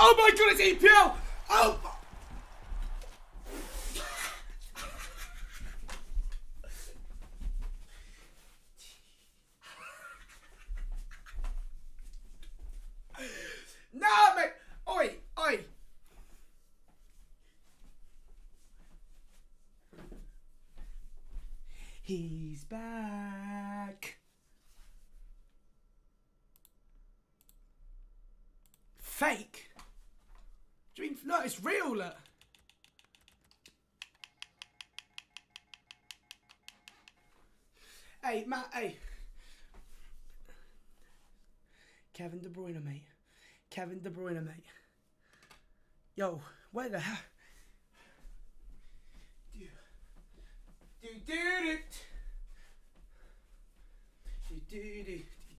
Oh my god, it's EPL! Oh! No, mate! Oi! Oi! He's back. Fake? Do you mean, no, it's real, look. Hey, Matt, hey. Kevin De Bruyne, mate. Kevin De Bruyne, mate. Yo, where the hell? Do it. Do.